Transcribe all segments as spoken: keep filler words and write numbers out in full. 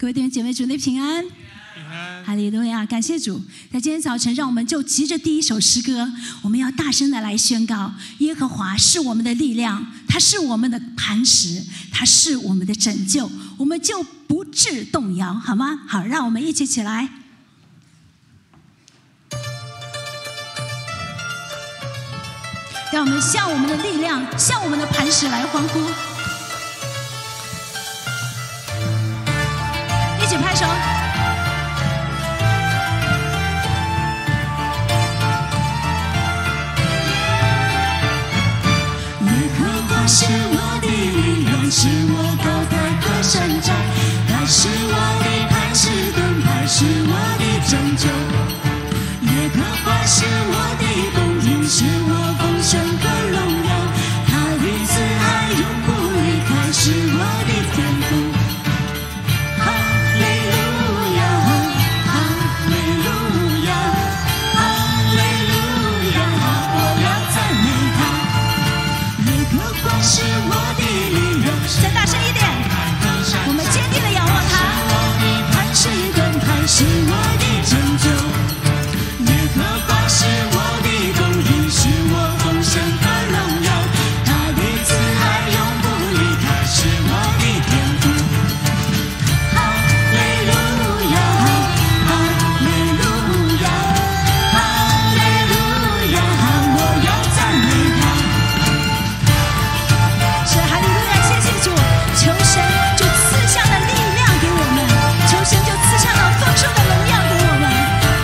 各位弟兄姐妹，主内平安，哈利路亚！感谢主，在今天早晨，让我们就藉着第一首诗歌，我们要大声的来宣告：耶和华是我们的力量，他是我们的磐石，他是我们的拯救，我们就不致动摇，好吗？好，让我们一起起来。让我们向我们的力量，向我们的磐石来欢呼，一起拍手。 耶和华是我的力量，是我高台和山寨，他是我的磐石盾牌，是我的拯救。耶和华是我的供应，是我丰盛和荣耀，他的慈爱永不离开，是我的天赋。哈利路亚，哈利路亚，哈利路亚，我要赞美他。耶和华是我的力量， 再大声一点，我们坚定的仰望他。 磐石盾牌是我的拯救。耶和华是我的供应，是我丰盛和荣耀，他的慈爱永不离开，是我的天赋。哈利路亚，哈利路亚，哈利路亚，我要赞美他。 是哈利路亚，谢谢主，求神就赐下了力量给我们，求神就赐下了丰盛的荣耀给我们。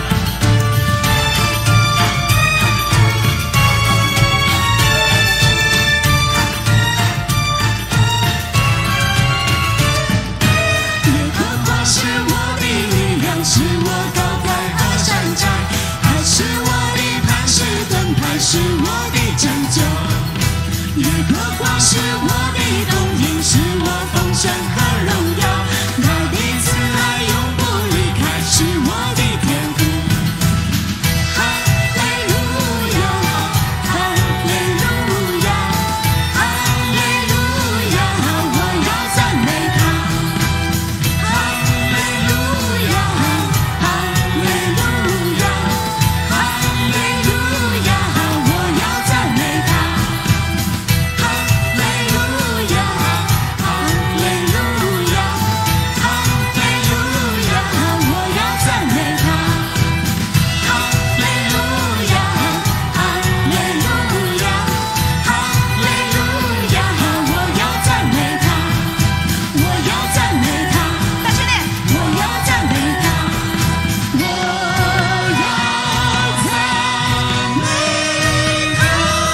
是我高台和山寨，他是我的磐石盾牌，是我的拯救。耶和华是我的供应，是我丰盛和荣耀，他的慈爱永不离开，是我的天赋。哈利路亚，哈利路亚，哈利路亚，我要赞美他。哈利路亚，哈利路亚，哈利路亚，我要赞美他。哈利路亚，哈利路亚，哈利路亚，我要赞美他。哈利路亚，哈利路亚，哈利路亚，我要赞美他，我要赞美他， 大声点， 我要赞美他，我要赞美他。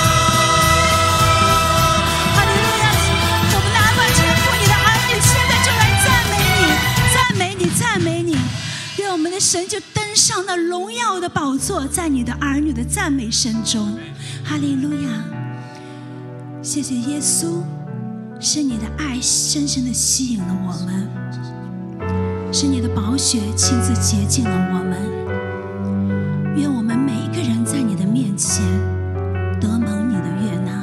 哈利路亚！我们拿满天赋你的儿女，现在就来赞美你，赞美你，赞美你，愿我们的神就登上那荣耀的宝座，在你的儿女的赞美声中。哈利路亚！谢谢耶稣，是你的爱深深的吸引了我们，是你的宝血亲自洁净了我们。愿我们每一个人在你的面前得蒙你的悦纳。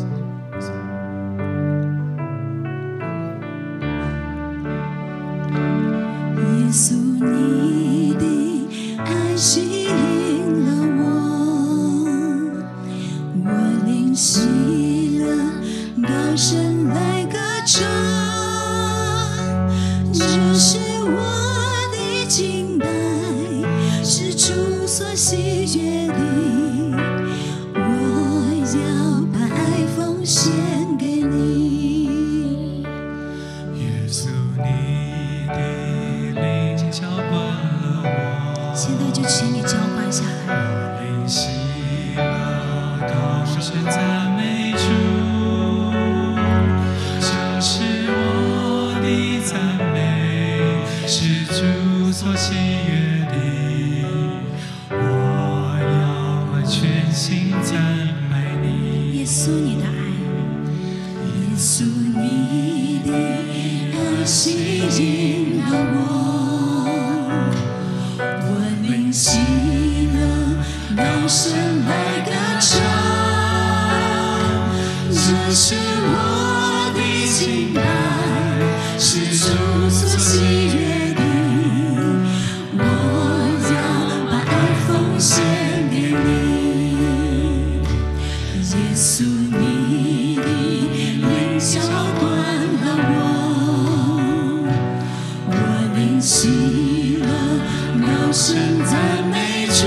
耶稣，你的爱吸引了我，我灵犀了高声来歌唱，这是我的敬拜，是主所喜悦的，我要摆奉献给你。耶稣，你的灵浇灌了我， 现在就请你浇灌下来。 灵犀了高声赞美主，这是我的赞美，是主所喜悦的，我要全心赞美你。 耶稣，你的爱， 耶稣，你的爱吸引了我，我灵犀了高声来歌唱，这是我的敬拜，是主所喜悦的， 喜乐，高声赞美主，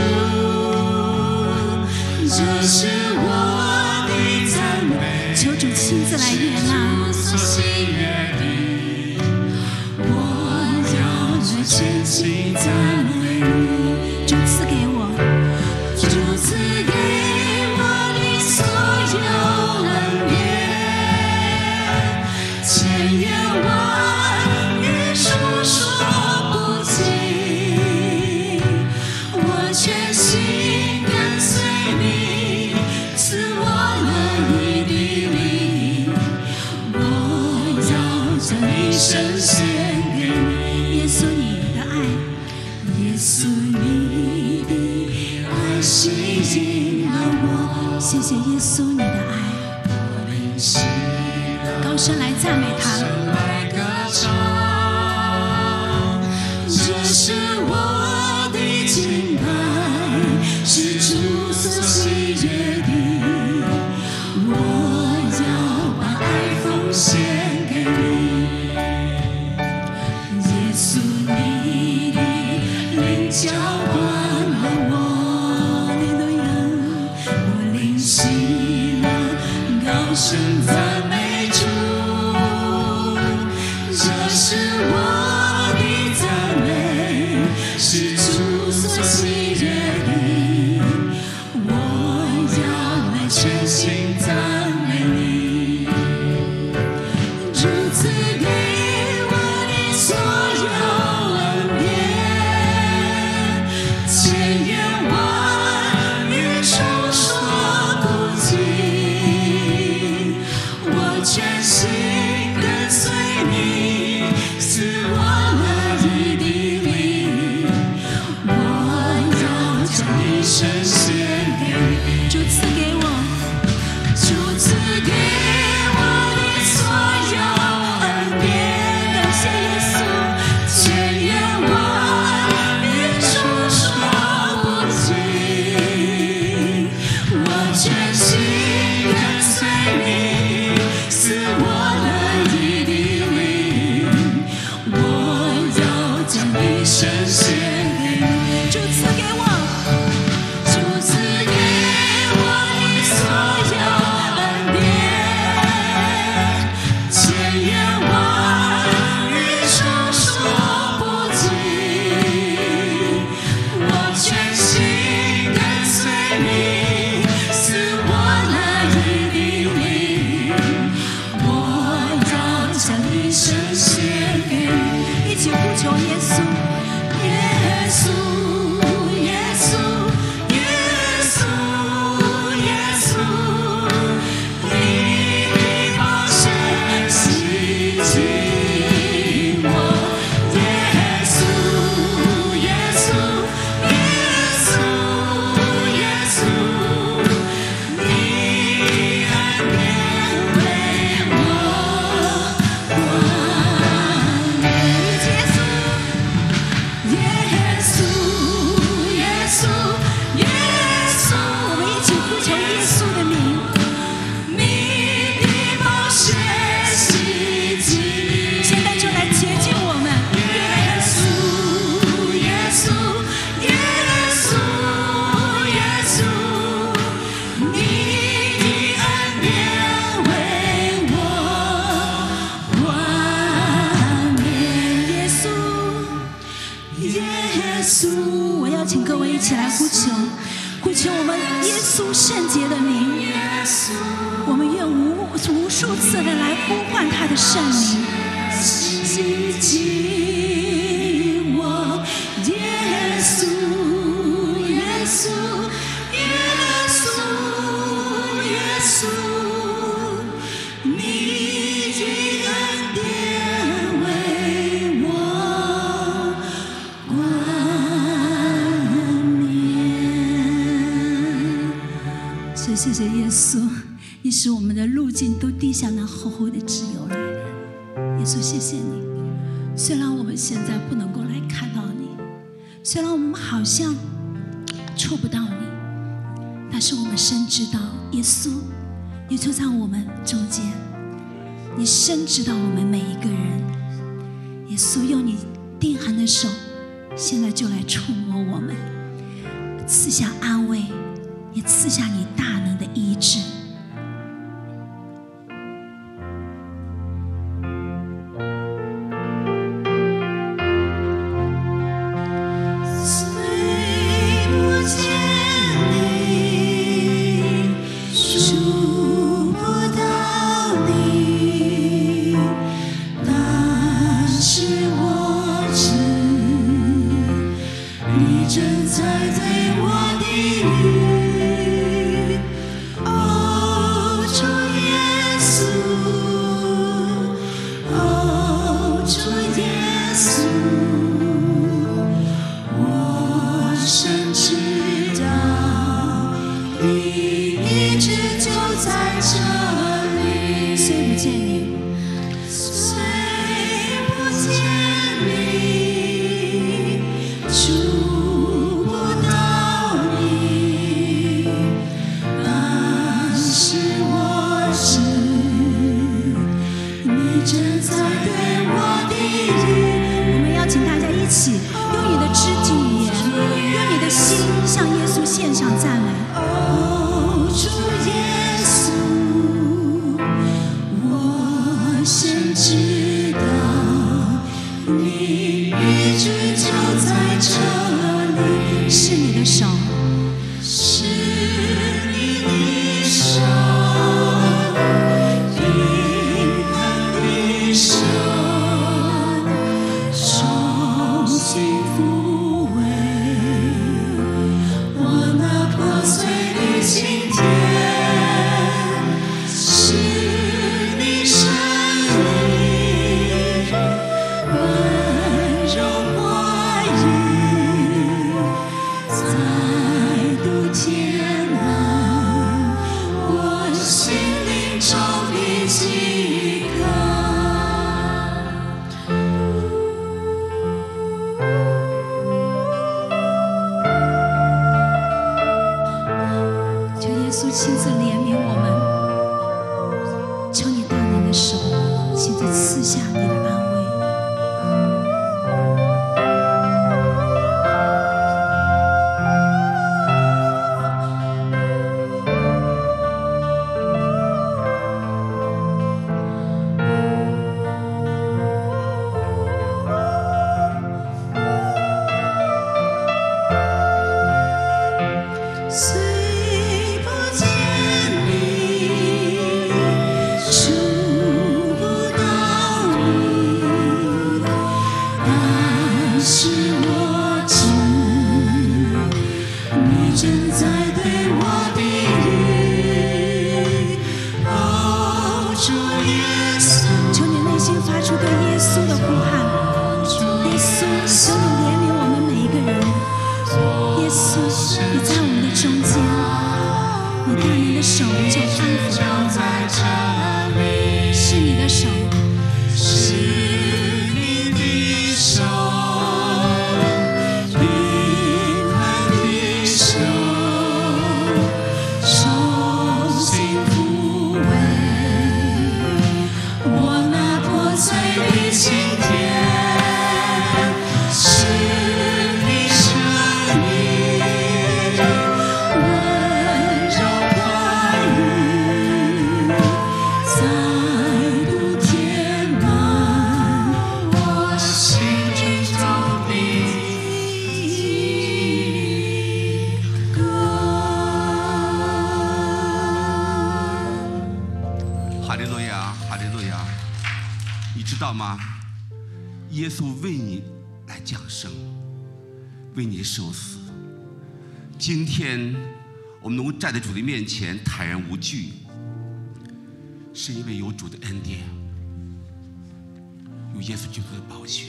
这是我的赞美。 求主亲自来悦纳。 所喜悦的，我要来全心赞美你。 主赐给我， 主赐给我的所有恩典，千言万语述说不尽。我全心跟随你，赐我乐意的灵，我要将一生献给你。 耶稣你的爱， 耶稣你的爱吸引了我， 谢谢耶稣你的爱。 我灵喜乐， 高声来赞美他。 来歌唱，这是我的敬拜，是主所喜悦的，我要把爱奉献给你。耶稣你的灵浇灌了我，我灵喜乐，高声赞美主，这是我的赞美，是主所喜悦的，我要来全心赞美你。主赐给我的所有恩典，千言万语述说不尽。我全心跟随你，赐我乐意的灵，我要将一生献给你。 主赐给我， 主赐给我的所有恩典， 感谢耶稣。 千言万语述说不尽。我全心跟随你，赐我乐意的灵，我要将一生献给你。 主赐给我， 主赐给我的所有恩典，千言万语述说不尽。我全心跟随你，赐我乐意的灵，我要将一生献给你。 一起呼求耶稣。 耶稣，耶稣，耶稣，耶稣，你的宝血洗净我。耶稣，耶稣，耶稣，耶稣，你恩典为我冠冕。 耶稣， 耶稣，耶稣，耶稣， 我们一起呼求耶稣的名。 你的宝血洗净。 现在就来洁净我们。 耶稣，耶稣，耶稣，耶稣，你的恩典为我冠冕。 耶稣， 耶稣， 我邀请各位一起来呼求，呼求我们耶稣圣洁的名。 耶稣， 我们愿无无数次的来呼唤他的圣名。 洗净我。耶稣，耶稣，耶稣，耶稣，你的恩典为我冠冕。 是谢谢耶稣，你使我们的路径都滴下那厚厚的脂油来了。耶稣，谢谢你。虽然我们现在不能够来看到你，虽然我们好像触不到你，但是我们深知道，耶稣，你就在我们中间，你深知道我们每一个人。耶稣，用你钉痕的手现在就来触摸我们，赐下安慰，也赐下你大能的医治。 耶稣为你来降生，为你受死。今天我们能够站在主的面前坦然无惧，是因为有主的恩典，有耶稣基督的宝血。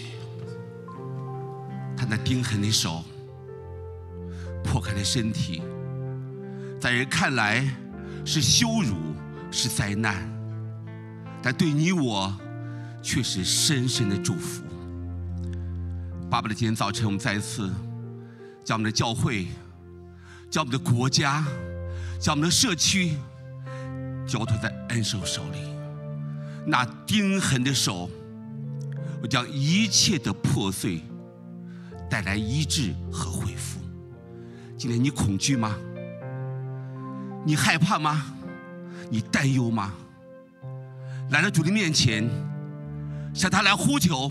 他那钉痕的手，破开的身体，在人看来是羞辱，是灾难，但对你我却是深深的祝福。巴不得今天早晨我们再一次将我们的教会，将我们的国家，将我们的社区交托在恩手手里。那钉痕的手我将一切的破碎带来医治和恢复。今天你恐惧吗？你害怕吗？你担忧吗？来到主的面前，向他来呼求，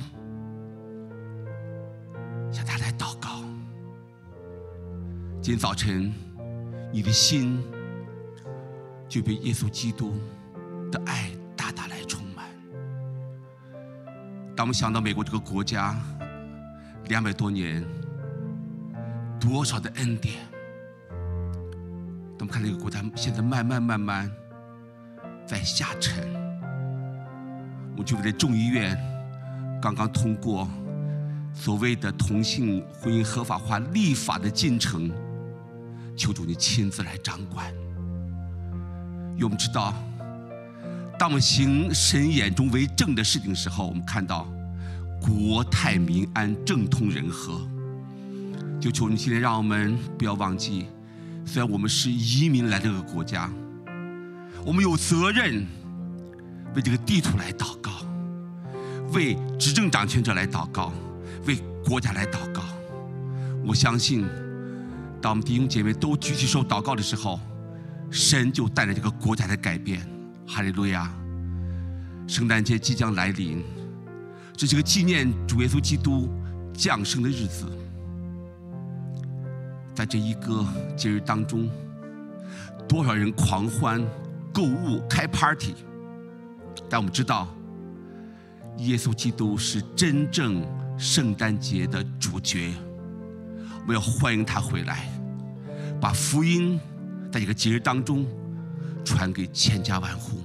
向他来祷告。今天早晨，你的心就被耶稣基督的爱大大来充满。当我们想到美国这个国家两百多年多少的恩典，当我们看这个国家现在慢慢慢慢在下沉，我们就在众议院刚刚通过所谓的同性婚姻合法化立法的进程，求主你亲自来掌管。因为我们知道，当我们行神眼中为正的事情的时候，我们看到国泰民安，政通人和。就求你今天让我们不要忘记，虽然我们是移民来这个国家，我们有责任为这个地图来祷告，为执政掌权者来祷告，为国家来祷告。我相信当我们弟兄姐妹都举起手祷告的时候，神就带来这个国家的改变。哈利路亚！圣诞节即将来临，这是个纪念主耶稣基督降生的日子。在这一个节日当中，多少人狂欢、购物、开 party， 但我们知道，耶稣基督是真正圣诞节的主角。我们要欢迎他回来，把福音在这个节日当中传给千家万户。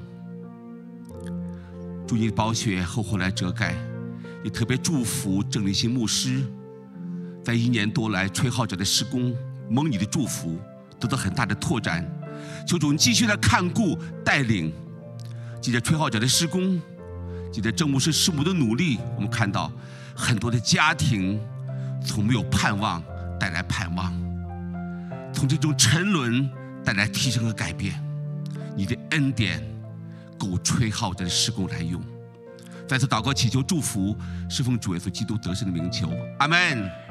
祝你的宝血厚厚来遮盖，也特别祝福郑立新牧师，在一年多来吹号者的施工蒙你的祝福，得到很大的拓展。求主你继续来看顾带领，记得吹号者的施工，记得郑牧师师母的努力，我们看到很多的家庭从没有盼望带来盼望，从这种沉沦带来提升和改变。你的恩典够吹号者的施工来用。再次祷告祈求祝福，是奉主耶稣基督得胜的名求，阿们。